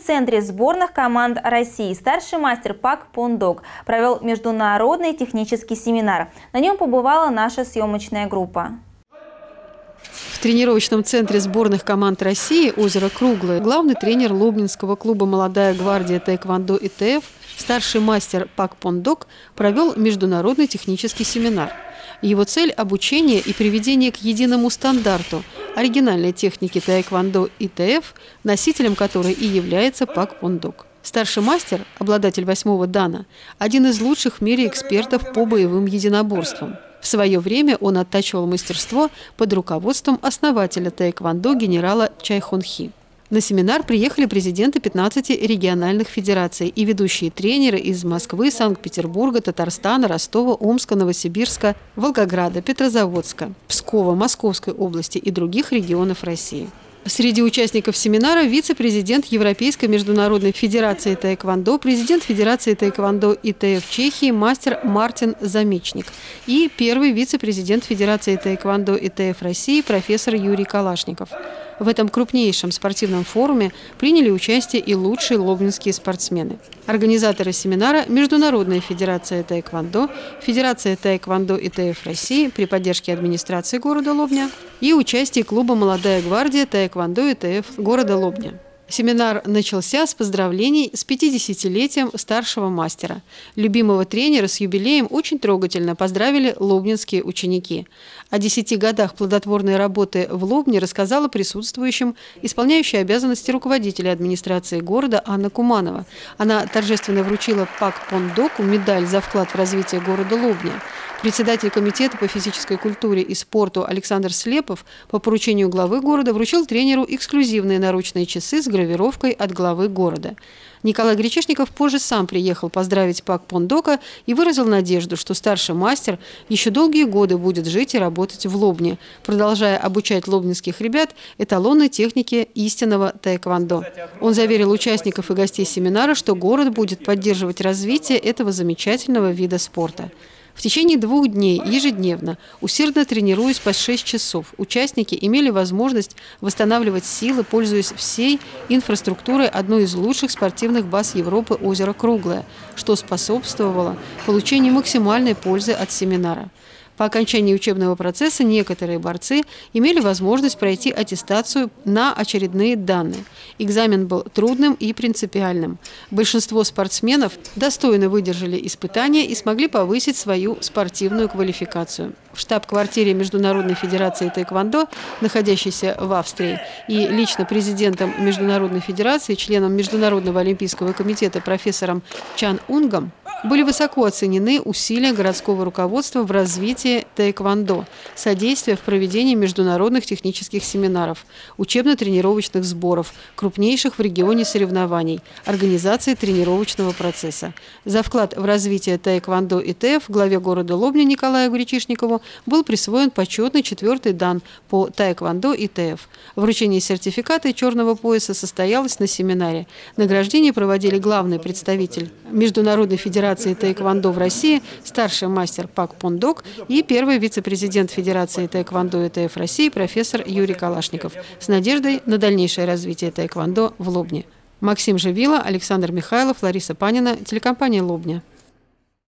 центре сборных команд России старший мастер Пак Пондок провел международный технический семинар. На нем побывала наша съемочная группа. В тренировочном центре сборных команд России «Озеро Круглое» главный тренер Лобнинского клуба «Молодая гвардия Таэквондо ИТФ» старший мастер Пак Пондок провел международный технический семинар. Его цель – обучение и приведение к единому стандарту оригинальной техники Таэквондо ИТФ, носителем которой и является Пак Пондок. Старший мастер, обладатель 8-го дана, один из лучших в мире экспертов по боевым единоборствам. В свое время он оттачивал мастерство под руководством основателя таэквондо генерала Чай Хон Хи. На семинар приехали президенты 15 региональных федераций и ведущие тренеры из Москвы, Санкт-Петербурга, Татарстана, Ростова, Омска, Новосибирска, Волгограда, Петрозаводска, Пскова, Московской области и других регионов России. Среди участников семинара вице-президент Европейской международной федерации таэквондо, президент Федерации таэквондо ИТФ Чехии мастер Мартин Замечник и первый вице-президент Федерации таэквондо ИТФ России профессор Юрий Калашников. В этом крупнейшем спортивном форуме приняли участие и лучшие лобнинские спортсмены. Организаторы семинара – Международная федерация таэквондо, Федерация таэквондо ИТФ России при поддержке администрации города Лобня и участие клуба «Молодая гвардия Таэквондо ИТФ» города Лобня. Семинар начался с поздравлений с 50-летием старшего мастера. Любимого тренера с юбилеем очень трогательно поздравили лобнинские ученики. О 10 годах плодотворной работы в Лобне рассказала присутствующим исполняющая обязанности руководителя администрации города Анна Куманова. Она торжественно вручила Пак Пондоку медаль за вклад в развитие города Лобня. Председатель комитета по физической культуре и спорту Александр Слепов по поручению главы города вручил тренеру эксклюзивные наручные часы с гравировкой от главы города. Николай Гречишников позже сам приехал поздравить Пак Пондока и выразил надежду, что старший мастер еще долгие годы будет жить и работать в Лобне, продолжая обучать лобнинских ребят эталонной технике истинного таэквондо. Он заверил участников и гостей семинара, что город будет поддерживать развитие этого замечательного вида спорта. В течение 2 дней ежедневно, усердно тренируясь по 6 часов, участники имели возможность восстанавливать силы, пользуясь всей инфраструктурой одной из лучших спортивных баз Европы «Озеро Круглое», что способствовало получению максимальной пользы от семинара. По окончании учебного процесса некоторые борцы имели возможность пройти аттестацию на очередные данные. Экзамен был трудным и принципиальным. Большинство спортсменов достойно выдержали испытания и смогли повысить свою спортивную квалификацию. В штаб-квартире Международной федерации таэквондо, находящейся в Австрии, и лично президентом Международной федерации, членом Международного олимпийского комитета профессором Чан Унгом, были высоко оценены усилия городского руководства в развитии таэквондо, содействие в проведении международных технических семинаров, учебно-тренировочных сборов, крупнейших в регионе соревнований, организации тренировочного процесса. За вклад в развитие таэквондо ИТФ главе города Лобня Николаю Гречишникову был присвоен почетный 4-й дан по таэквондо ИТФ. Вручение сертификата и черного пояса состоялось на семинаре. Награждение проводили главный представитель Международной федерации таэквондо в России, старший мастер Пак Пондок и первый вице-президент Федерации таэквондо ИТФ России профессор Юрий Калашников с надеждой на дальнейшее развитие таэквондо в Лобне. Максим Живила, Александр Михайлов, Лариса Панина, телекомпания «Лобня».